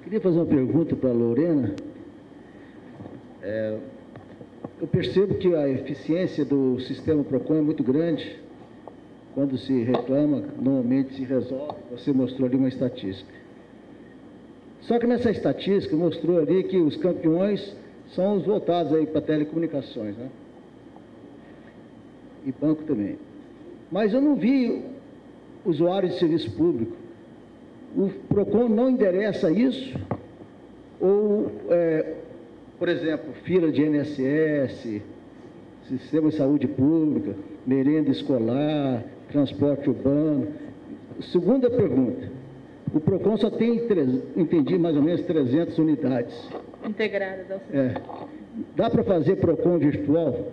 Queria fazer uma pergunta para a Lorena. Eu percebo que a eficiência do sistema PROCON é muito grande. Quando se reclama, normalmente se resolve. Você mostrou ali uma estatística. Só que nessa estatística mostrou ali que os campeões são os voltados aí para telecomunicações, né? E banco também. Mas eu não vi usuários de serviço público. O PROCON não endereça isso? Ou, por exemplo, fila de INSS, sistema de saúde pública, merenda escolar, transporte urbano? Segunda pergunta. O PROCON só tem, entendi, mais ou menos 300 unidades. Integradas ao sistema. Dá para fazer PROCON virtual?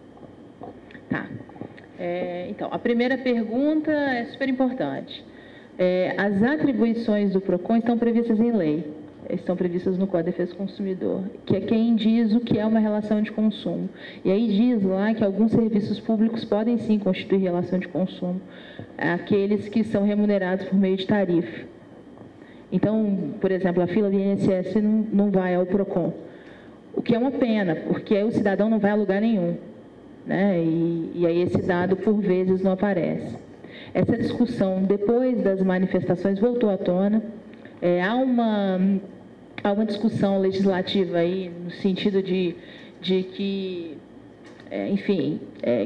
Tá. Então, a primeira pergunta é super importante. As atribuições do PROCON estão previstas em lei, estão previstas no Código de Defesa do Consumidor, que é quem diz o que é uma relação de consumo. E aí diz lá que alguns serviços públicos podem sim constituir relação de consumo, aqueles que são remunerados por meio de tarifa. Então, por exemplo, a fila do INSS não vai ao PROCON, o que é uma pena, porque aí o cidadão não vai a lugar nenhum, né? E aí esse dado, por vezes, não aparece. Essa discussão, depois das manifestações, voltou à tona. Há uma discussão legislativa aí, no sentido de que, enfim,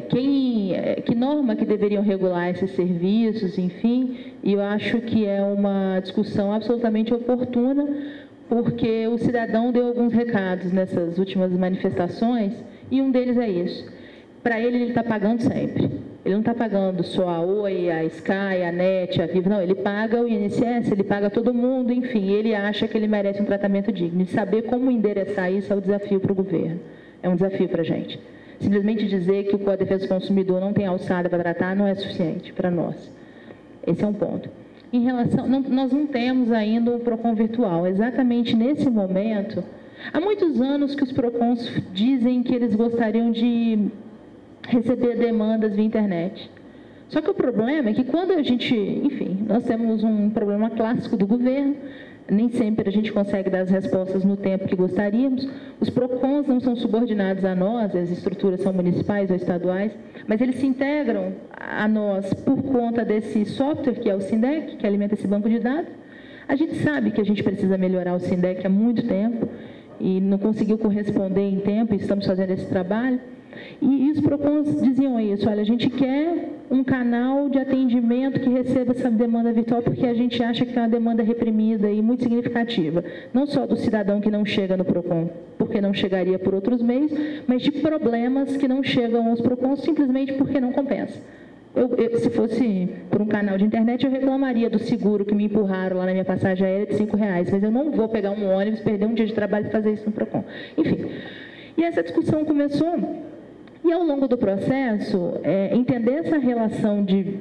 que norma que deveriam regular esses serviços, enfim, e eu acho que é uma discussão absolutamente oportuna, porque o cidadão deu alguns recados nessas últimas manifestações, e um deles é isso. Para ele está pagando sempre. Ele não está pagando só a Oi, a Sky, a NET, a Vivo, não. Ele paga o INSS, ele paga todo mundo, enfim, ele acha que ele merece um tratamento digno. E saber como endereçar isso é o desafio para o governo. É um desafio para a gente. Simplesmente dizer que o Código de Defesa do Consumidor não tem alçada para tratar não é suficiente para nós. Esse é um ponto. Em relação, nós não temos ainda um PROCON virtual. Exatamente nesse momento, há muitos anos que os PROCONs dizem que eles gostariam de receber demandas via internet. Só que o problema é que quando a gente, enfim, nós temos um problema clássico do governo, nem sempre a gente consegue dar as respostas no tempo que gostaríamos, os PROCONs não são subordinados a nós, as estruturas são municipais ou estaduais, mas eles se integram a nós por conta desse software que é o SINDEC, que alimenta esse banco de dados. A gente sabe que a gente precisa melhorar o SINDEC há muito tempo e não conseguiu corresponder em tempo, e estamos fazendo esse trabalho. E os PROCONs diziam isso, olha, a gente quer um canal de atendimento que receba essa demanda virtual, porque a gente acha que é uma demanda reprimida e muito significativa, não só do cidadão que não chega no PROCON, porque não chegaria por outros meios, mas de problemas que não chegam aos PROCONs simplesmente porque não compensa. Se fosse por um canal de internet, eu reclamaria do seguro que me empurraram lá na minha passagem aérea de R$5, mas eu não vou pegar um ônibus, perder um dia de trabalho e fazer isso no PROCON. Enfim, e essa discussão começou. E, ao longo do processo, entender essa relação de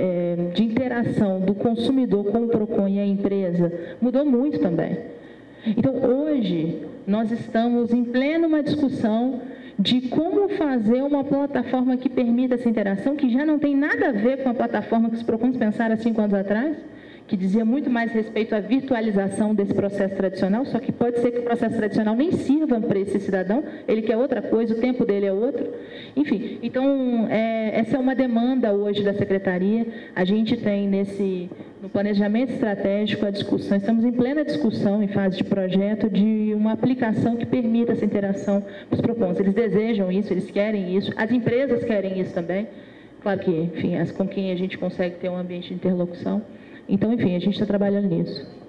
interação do consumidor com o PROCON e a empresa mudou muito também. Então, hoje, nós estamos em plena uma discussão de como fazer uma plataforma que permita essa interação, que já não tem nada a ver com a plataforma que os PROCONs pensaram há 5 anos atrás, que dizia muito mais respeito à virtualização desse processo tradicional, só que pode ser que o processo tradicional nem sirva para esse cidadão, ele quer outra coisa, o tempo dele é outro. Enfim, então, essa é uma demanda hoje da Secretaria. A gente tem no planejamento estratégico a discussão, estamos em plena discussão, em fase de projeto, de uma aplicação que permita essa interação com os PROCONs. Eles desejam isso, eles querem isso, as empresas querem isso também. Claro que, enfim, com quem a gente consegue ter um ambiente de interlocução. Então, enfim, a gente está trabalhando nisso.